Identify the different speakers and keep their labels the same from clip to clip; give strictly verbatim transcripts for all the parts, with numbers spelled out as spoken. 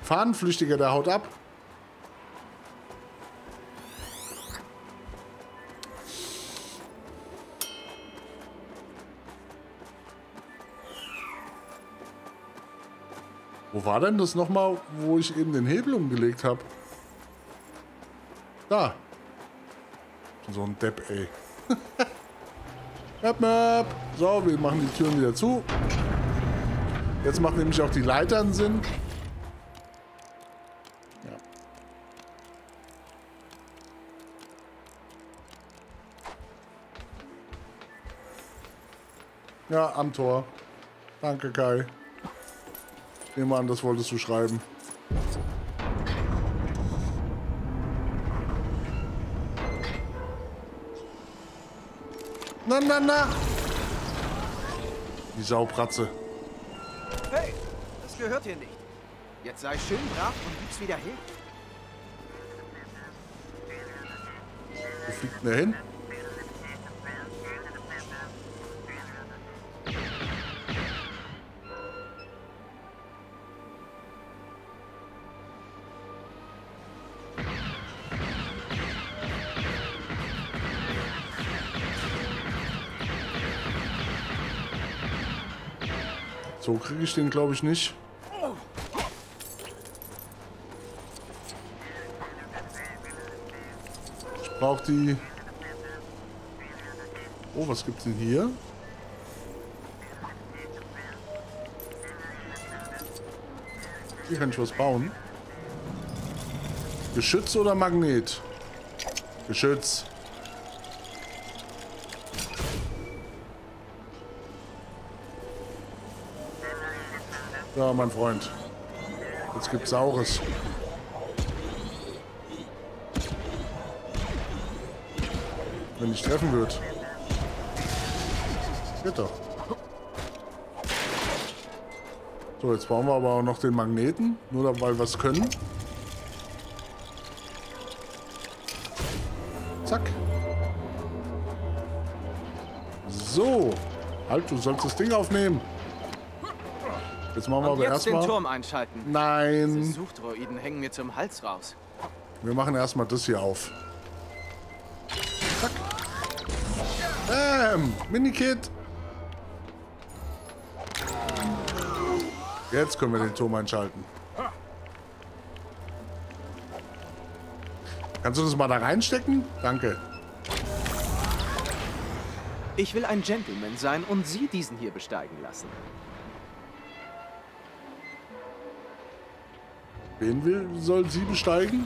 Speaker 1: Fahnenflüchtiger, der haut ab. Wo war denn das nochmal, wo ich eben den Hebel umgelegt habe? Da. So ein Depp, ey. Möp, möp. So, wir machen die Türen wieder zu. Jetzt macht nämlich auch die Leitern Sinn. Ja. Ja, am Tor. Danke, Kai. Ich nehme an, das wolltest du schreiben. Na, na, na! Die Saubratze.
Speaker 2: Hey, das gehört hier nicht. Jetzt sei schön brav und gib's wieder hin.
Speaker 1: Wo fliegt denn der hin? So kriege ich den, glaube ich, nicht. Ich brauche die... Oh, was gibt's denn hier? Hier kann ich was bauen. Geschütz oder Magnet? Geschütz. Ja, mein Freund. Jetzt gibt's Saures. Wenn ich treffen würde. Geht doch. So, jetzt bauen wir aber auch noch den Magneten. Nur weil wir es können. Zack. So. Halt, du sollst das Ding aufnehmen. Jetzt machen wir
Speaker 2: Und
Speaker 1: aber
Speaker 2: jetzt den
Speaker 1: erstmal.
Speaker 2: Turm einschalten.
Speaker 1: Nein.
Speaker 2: Diese Suchdroiden hängen mir zum Hals raus.
Speaker 1: Wir machen erstmal das hier auf. Zack. Bam. Minikit. Jetzt können wir den Turm einschalten. Kannst du das mal da reinstecken? Danke.
Speaker 2: Ich will ein Gentleman sein und Sie diesen hier besteigen lassen.
Speaker 1: Wen will, soll sie besteigen?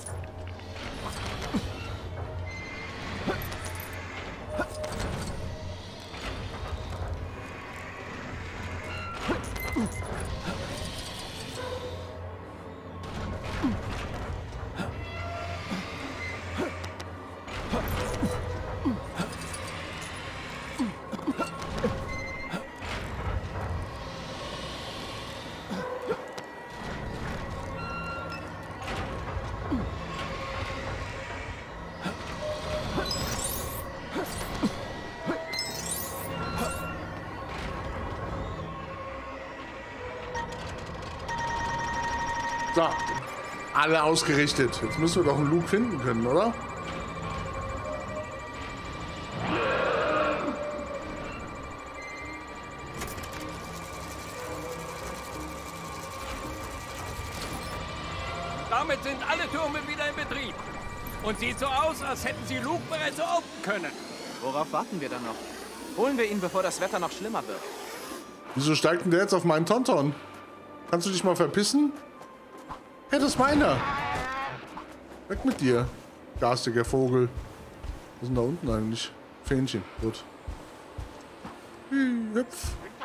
Speaker 1: So, alle ausgerichtet. Jetzt müssen wir doch einen Luke finden können, oder?
Speaker 3: Damit sind alle Türme wieder in Betrieb. Und sieht so aus, als hätten sie Luke bereits opten können.
Speaker 2: Worauf warten wir dann noch? Holen wir ihn, bevor das Wetter noch schlimmer wird.
Speaker 1: Wieso steigt denn der jetzt auf meinen Tonton? Kannst du dich mal verpissen? Hey, das ist meiner. Weg mit dir, garstiger Vogel. Was ist denn da unten eigentlich? Fähnchen, gut. Hüpf.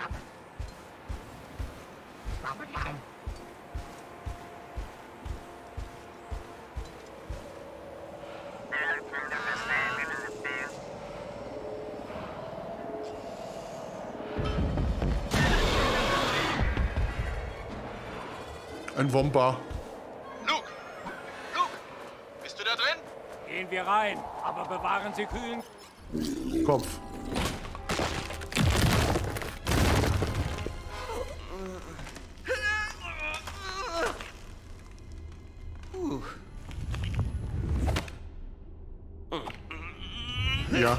Speaker 1: Ein Womba.
Speaker 4: Luke! Luke! Bist du da drin?
Speaker 3: Gehen wir rein, aber bewahren Sie kühlen
Speaker 1: Kopf. Ja.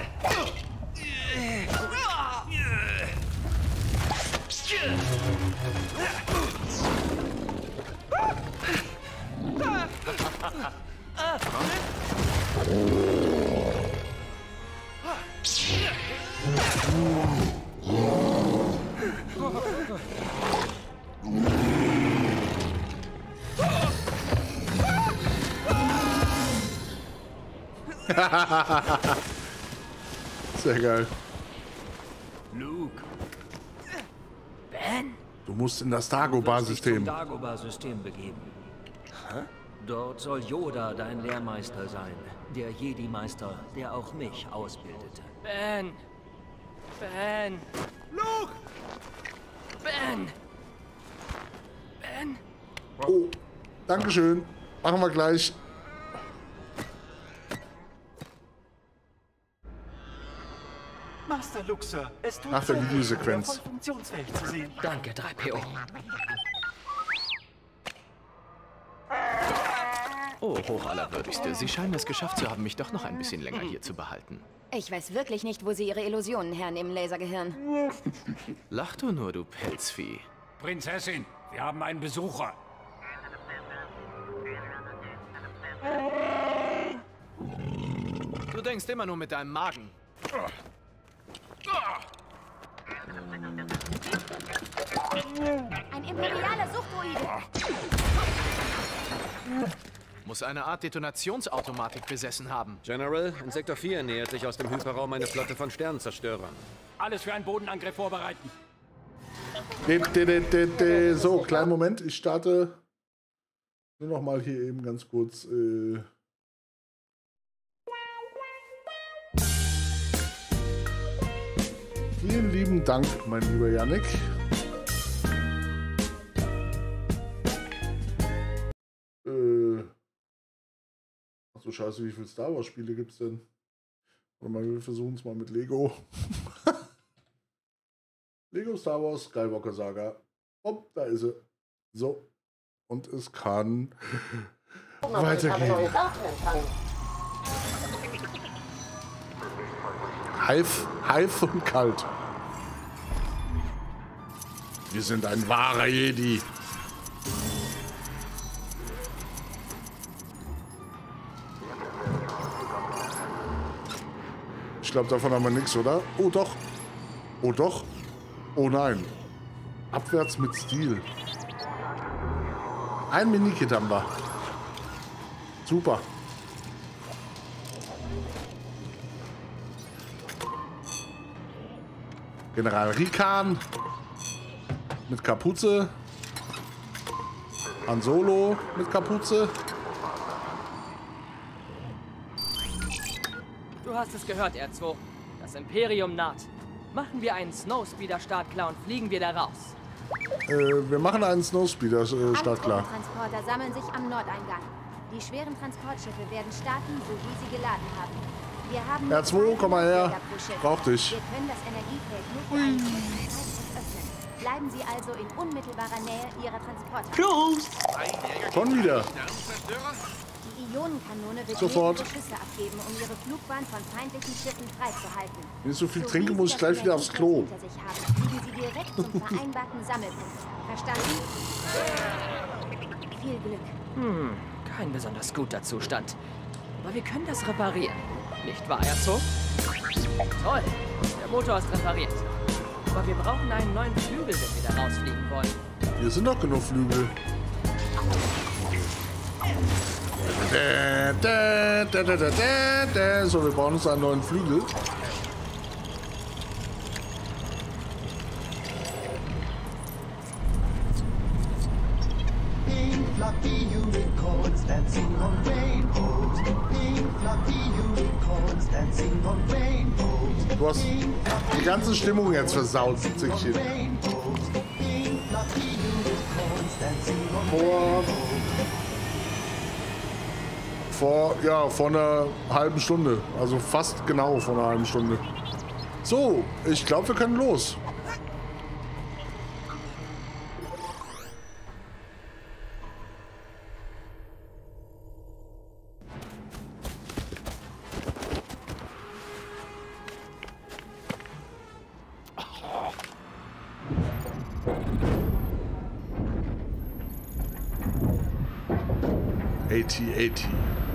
Speaker 1: Sehr geil.
Speaker 3: Luke. Ben?
Speaker 1: Du musst in das Dagobah-System.
Speaker 5: Dagobah-System begeben. Hä? Dort soll Yoda dein Lehrmeister sein. Der Jedi-Meister, der auch mich ausbildete.
Speaker 3: Ben. Ben.
Speaker 2: Luke!
Speaker 3: Ben. Ben.
Speaker 1: Oh, Dankeschön. Machen wir gleich.
Speaker 6: Master Luxor, es tut
Speaker 1: Nach der
Speaker 6: so weh,
Speaker 1: Videosequenz.
Speaker 6: voll funktionsfähig zu sehen.
Speaker 5: Danke, drei P O.
Speaker 7: Oh, Hochallerwürdigste. Sie scheinen es geschafft zu haben, mich doch noch ein bisschen länger hier zu behalten.
Speaker 8: Ich weiß wirklich nicht, wo Sie Ihre Illusionen hernehmen, Lasergehirn.
Speaker 7: Lach du nur, du Pelzvieh.
Speaker 3: Prinzessin, wir haben einen Besucher.
Speaker 7: Du denkst immer nur mit deinem Magen.
Speaker 8: Ein imperialer Suchtdroide.
Speaker 7: Muss eine Art Detonationsautomatik besessen haben.
Speaker 9: General, in Sektor vier nähert sich aus dem Hyperraum eine Flotte von Sternenzerstörern.
Speaker 3: Alles für einen Bodenangriff vorbereiten.
Speaker 1: De, de, de, de, de. So, kleinen Moment. Ich starte nur noch mal hier eben ganz kurz. Äh Vielen lieben Dank, mein lieber Yannick. Äh Ach so, scheiße, wie viele Star Wars Spiele gibt's denn? Warte mal, wir versuchen es mal mit Lego. Lego Star Wars Skywalker Saga. Oh, da ist sie. So. Und es kann weitergehen. Heiß, heiß und kalt. Wir sind ein wahrer Jedi. Ich glaube, davon haben wir nichts, oder? Oh doch. Oh doch. Oh nein. Abwärts mit Stil. Ein Minikit haben wir. Super. General Rikan. Mit Kapuze. Han Solo mit Kapuze.
Speaker 10: Du hast es gehört, R zwei. Das Imperium naht. Machen wir einen Snowspeeder-Start klar und fliegen wir da raus.
Speaker 1: Äh, wir machen einen Snowspeeder-Start klar.
Speaker 8: Transporter sammeln sich am Nordeingang. Die schweren Transportschiffe werden starten, so wie sie geladen haben. Wir haben
Speaker 1: R zwei, komm mal her. Brauch dich.
Speaker 8: Wir können das Energiefeld nur für einen kurzen Zeitraum öffnen. Bleiben Sie also in unmittelbarer Nähe Ihrer Transporter.
Speaker 6: Prost!
Speaker 1: Schon wieder.
Speaker 8: Die Ionenkanone wird
Speaker 1: Sofort.
Speaker 8: mehrere Schüsse abgeben, um ihre Flugbahn von feindlichen Schiffen freizuhalten.
Speaker 1: Wenn ich so viel
Speaker 8: So
Speaker 1: trinke,
Speaker 8: wie
Speaker 1: muss
Speaker 8: Sie
Speaker 1: ich
Speaker 8: das
Speaker 1: gleich wieder aufs Klo.
Speaker 8: Energiefeld hinter sich haben, fliegen Sie direkt zum vereinbarten Sammelpunkt. Verstanden? Viel Glück.
Speaker 10: Hm, kein besonders guter Zustand. Aber wir können das reparieren. Nicht wahr, Herzog? Toll, der Motor ist repariert. Aber wir brauchen einen neuen Flügel, wenn wir da rausfliegen wollen.
Speaker 1: Hier sind doch genug Flügel. Da, da, da, da, da, da, da. So, wir brauchen uns einen neuen Flügel.
Speaker 11: Pink fluffy unicorns dancing on rainbows. Pink fluffy unicorns dancing on rainbows.
Speaker 1: Du hast die ganze Stimmung jetzt versaut, Zickchen. Vor, vor, ja, vor einer halben Stunde. Also fast genau vor einer halben Stunde. So, ich glaube, wir können los. AT AT.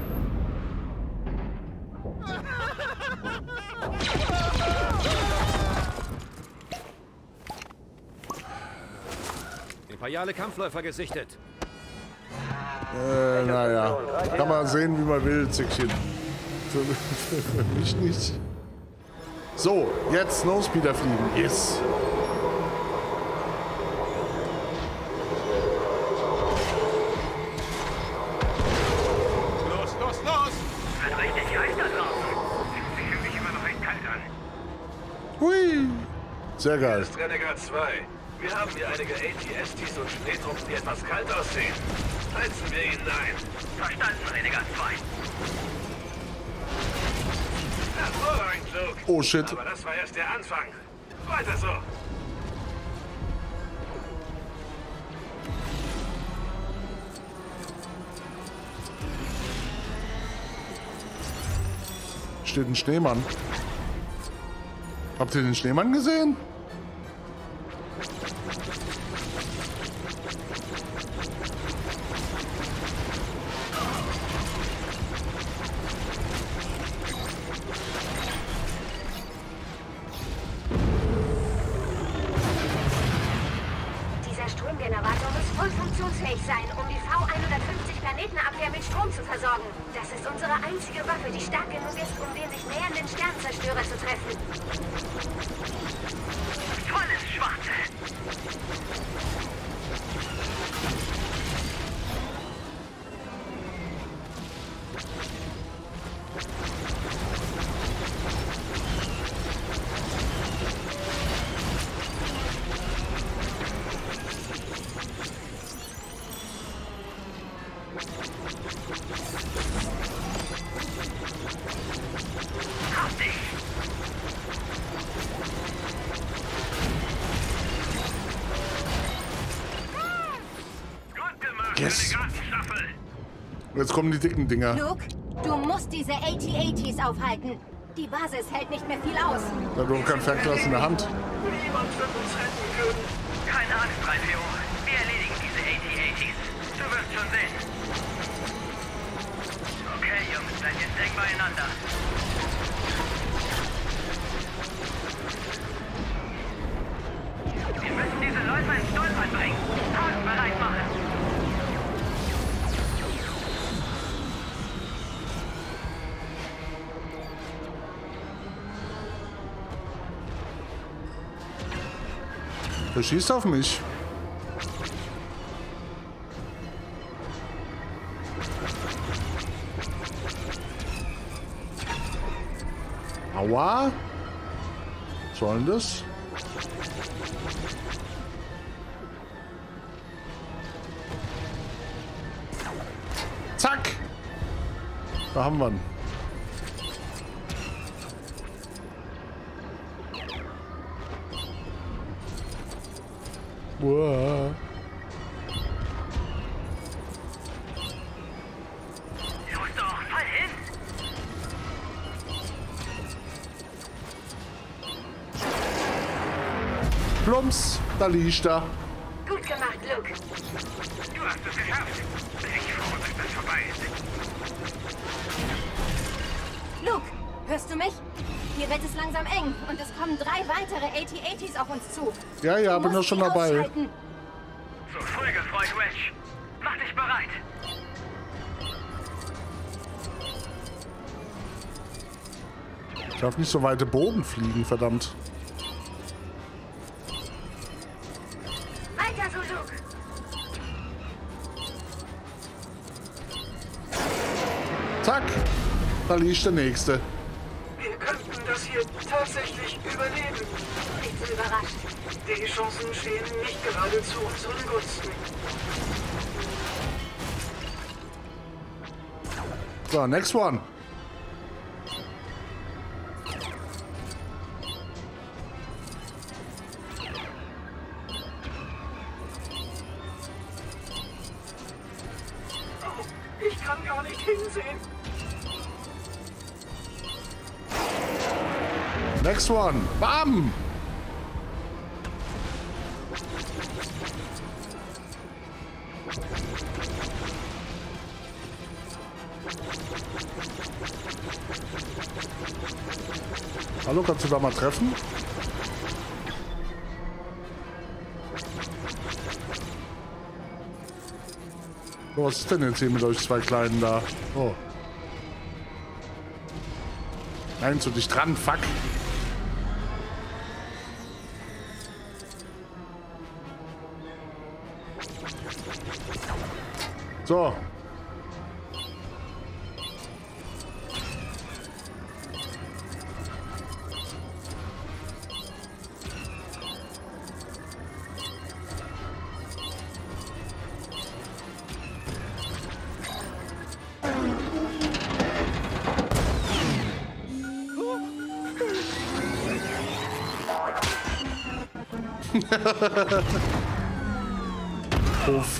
Speaker 9: Imperiale Kampfläufer gesichtet.
Speaker 1: Äh, naja. Kann man sehen, wie man will, Zickchen. Für, für, für mich nicht. So, jetzt Snowspeeder fliegen. Yes.
Speaker 4: Los, los, los!
Speaker 3: Wird richtig heiß da draußen. Ich fühle mich immer noch recht kalt an.
Speaker 1: Hui. Sehr geil.
Speaker 12: Das ist Renegade zwei. Wir haben hier einige A T S Ts und Schneetruppen, die etwas kalt aussehen. Heizen wir ihnen ein.
Speaker 3: Verstanden, Renegade zwei.
Speaker 12: Hervorragend, Luke.
Speaker 1: Oh shit.
Speaker 12: Aber das war erst der Anfang. Weiter so.
Speaker 1: Steht ein Schneemann. Habt ihr den Schneemann gesehen?
Speaker 8: Dieser Stromgenerator muss voll funktionsfähig sein, um die V hundertfünfzig Planetenabwehr mit Strom zu versorgen. Das ist unsere einzige Waffe, die stark genug ist, um den sich nähernden Sternzerstörer zu treffen.
Speaker 3: Volles Schwarze. Hab dich. Gut gemacht,
Speaker 1: Yes.
Speaker 3: Renegatenstaffel.
Speaker 1: Jetzt kommen die dicken Dinger.
Speaker 8: Luke, du musst diese A T A Ts aufhalten. Die Basis hält nicht mehr viel aus.
Speaker 1: Da du kein Fernglas in der Hand.
Speaker 12: Niemand wird uns retten können.
Speaker 3: Keine Angst, drei P O. Wir erledigen diese A T A Ts. Du wirst schon sehen. Okay, Jungs, seid jetzt eng beieinander. Wir müssen diese Läufer ins Stolpern bringen. Haken bereit machen.
Speaker 1: Der schießt auf mich. Aua. Was soll denn das? Zack. Da haben wir ihn. Wow.
Speaker 3: Los doch, fall hin.
Speaker 1: Plumps, da liegt er.
Speaker 8: Gut gemacht, Luke.
Speaker 3: Du hast es geschafft. Ich froh, dass das vorbei ist.
Speaker 8: Luke, hörst du mich? Hier wird es langsam eng und es kommen drei weitere A T A Ts auf uns zu.
Speaker 1: Ja, ja,
Speaker 8: Du
Speaker 1: bin doch
Speaker 8: musst
Speaker 1: schon
Speaker 8: sie
Speaker 1: dabei.
Speaker 8: ausschalten.
Speaker 3: Zur Folge, Freund Wedge. Mach dich bereit.
Speaker 1: Ich darf nicht so weite Bogen fliegen, verdammt.
Speaker 8: Weiter so, Luke.
Speaker 1: Zack. Da liegt der nächste.
Speaker 12: Wir könnten das hier tatsächlich überleben.
Speaker 8: Nicht so überrascht.
Speaker 12: Die Chancen stehen nicht gerade zu unseren Gunsten.
Speaker 1: So, next one.
Speaker 12: Ich kann gar nicht hinsehen.
Speaker 1: Next one. Bam. Hallo, kannst du da mal treffen? So, was ist denn jetzt hier mit euch zwei Kleinen da? Oh. Nein, zu dich dran, fuck. So. Puff.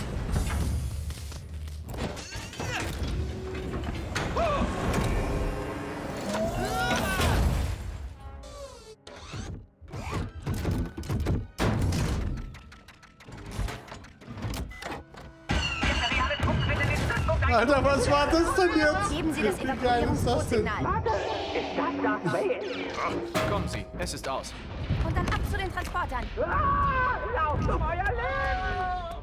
Speaker 1: Alter, was war das denn jetzt?
Speaker 8: Geben Sie das
Speaker 1: Wie geil ist das denn?
Speaker 8: Evakuierungscodesignal.
Speaker 2: Ist das Darth Vader?
Speaker 7: Kommen Sie, es ist aus.
Speaker 8: Und dann ab zu den Transportern.
Speaker 2: Ah, lauft um euer Leben!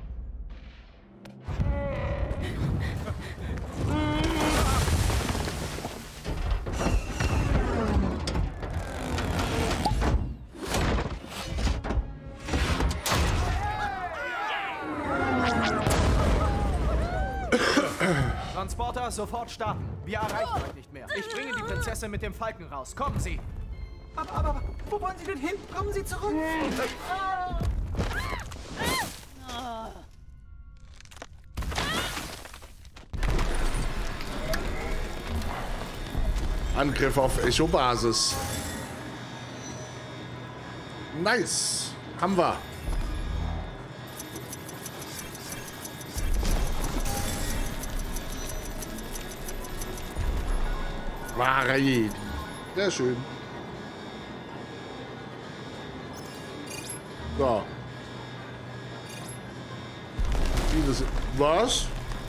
Speaker 2: Transporter, sofort starten. Wir erreichen euch nicht mehr. Ich bringe die Prinzessin mit dem Falken raus. Kommen Sie! Aber, aber, aber, wo wollen Sie denn hin? Kommen Sie zurück!
Speaker 1: Angriff auf Echo-Basis. Nice. Haben wir. Wahrheit. Sehr schön. So. Wie das, was?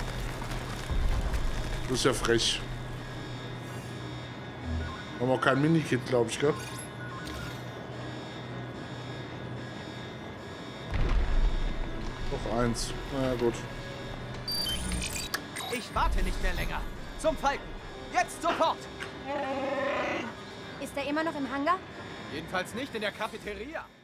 Speaker 1: Das ist ja frech. Haben wir auch kein Minikit, glaube ich, gell? Noch eins. Na ja, gut.
Speaker 2: Ich warte nicht mehr länger. Zum Falken. Jetzt sofort!
Speaker 8: Ist er immer noch im Hangar?
Speaker 2: Jedenfalls nicht in der Cafeteria.